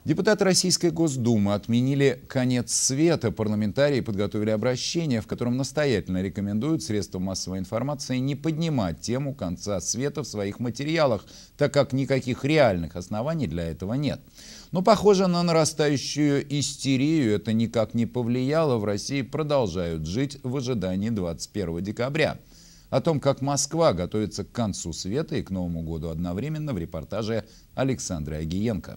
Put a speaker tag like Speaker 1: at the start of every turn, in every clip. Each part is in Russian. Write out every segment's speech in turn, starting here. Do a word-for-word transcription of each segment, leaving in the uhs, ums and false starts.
Speaker 1: Депутаты Российской Госдумы отменили конец света. Парламентарии подготовили обращение, в котором настоятельно рекомендуют средствам массовой информации не поднимать тему конца света в своих материалах, так как никаких реальных оснований для этого нет. Но, похоже, на нарастающую истерию это никак не повлияло. В России продолжают жить в ожидании двадцать первого декабря. О том, как Москва готовится к концу света и к Новому году одновременно, в репортаже Александры Агиенко.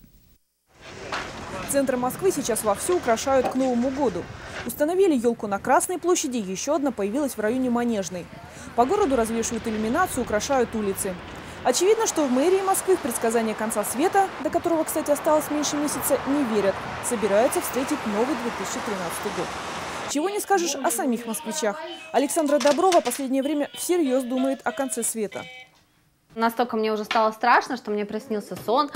Speaker 2: Центр Москвы сейчас вовсю украшают к Новому году. Установили елку на Красной площади, еще одна появилась в районе Манежной. По городу развешивают иллюминацию, украшают улицы. Очевидно, что в мэрии Москвы в предсказание конца света, до которого, кстати, осталось меньше месяца, не верят. Собираются встретить новый две тысячи тринадцатый год. Чего не скажешь о самих москвичах. Александра Доброва в последнее время всерьез думает о конце света.
Speaker 3: Настолько мне уже стало страшно, что мне приснился сон,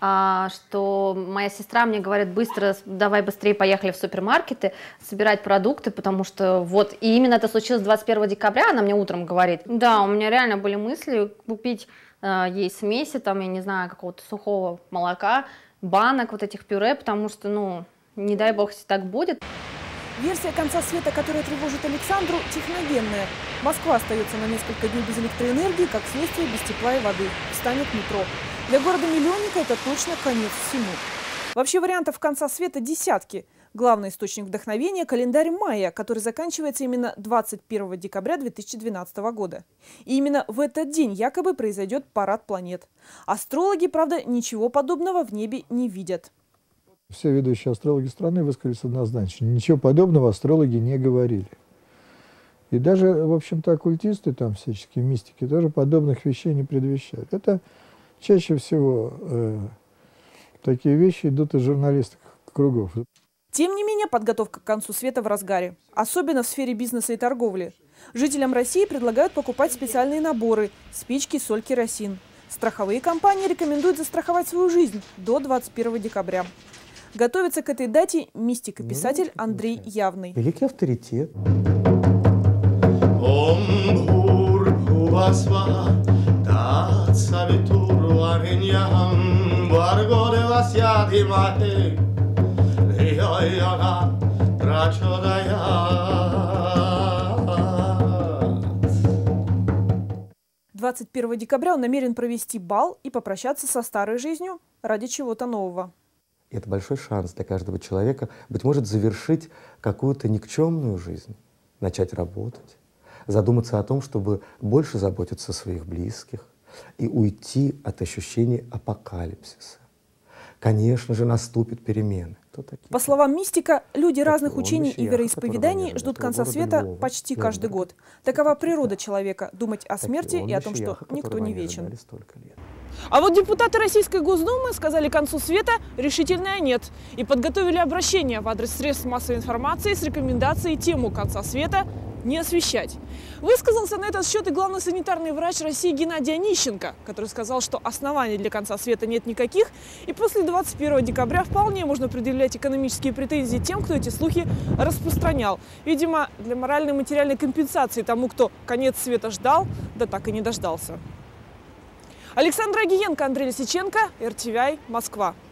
Speaker 3: что моя сестра мне говорит: быстро, давай быстрее поехали в супермаркеты собирать продукты, потому что вот, и именно это случилось двадцать первого декабря, она мне утром говорит. Да, у меня реально были мысли купить ей смеси, там, я не знаю, какого-то сухого молока, банок вот этих пюре, потому что, ну, не дай бог, если так будет.
Speaker 2: Версия конца света, которая тревожит Александру, техногенная. Москва остается на несколько дней без электроэнергии, как следствие без тепла и воды. Встанет метро. Для города-миллионника это точно конец всему. Вообще вариантов конца света десятки. Главный источник вдохновения – календарь майя, который заканчивается именно двадцать первого декабря две тысячи двенадцатого года. И именно в этот день якобы произойдет парад планет. Астрологи, правда, ничего подобного в небе не видят.
Speaker 4: Все ведущие астрологи страны высказались однозначно. Ничего подобного астрологи не говорили. И даже, в общем-то, оккультисты, там всяческие мистики, тоже подобных вещей не предвещают. Это чаще всего э, такие вещи идут из журналистских кругов.
Speaker 2: Тем не менее, подготовка к концу света в разгаре. Особенно в сфере бизнеса и торговли. Жителям России предлагают покупать специальные наборы – спички, соль, керосин. Страховые компании рекомендуют застраховать свою жизнь до двадцать первого декабря. Готовится к этой дате мистик и писатель Андрей Явный.
Speaker 5: Великий авторитет.
Speaker 2: двадцать первого декабря он намерен провести бал и попрощаться со старой жизнью ради чего-то нового.
Speaker 5: Это большой шанс для каждого человека, быть может, завершить какую-то никчемную жизнь, начать работать, задуматься о том, чтобы больше заботиться о своих близких и уйти от ощущения апокалипсиса. Конечно же, наступит перемены.
Speaker 2: По словам мистика, люди разных учений и вероисповеданий ждут конца света почти каждый год. Такова природа человека – думать о смерти и о том, что никто не вечен. А вот депутаты Российской Госдумы сказали концу света решительное «нет» и подготовили обращение в адрес средств массовой информации с рекомендацией тему конца света не освещать. Высказался на этот счет и главный санитарный врач России Геннадий Онищенко, который сказал, что оснований для конца света нет никаких, и после двадцать первого декабря вполне можно предъявлять экономические претензии тем, кто эти слухи распространял. Видимо, для моральной и материальной компенсации тому, кто конец света ждал, да так и не дождался. Александра Агиенко, Андрей Лисиченко, эр тэ вэ, Москва.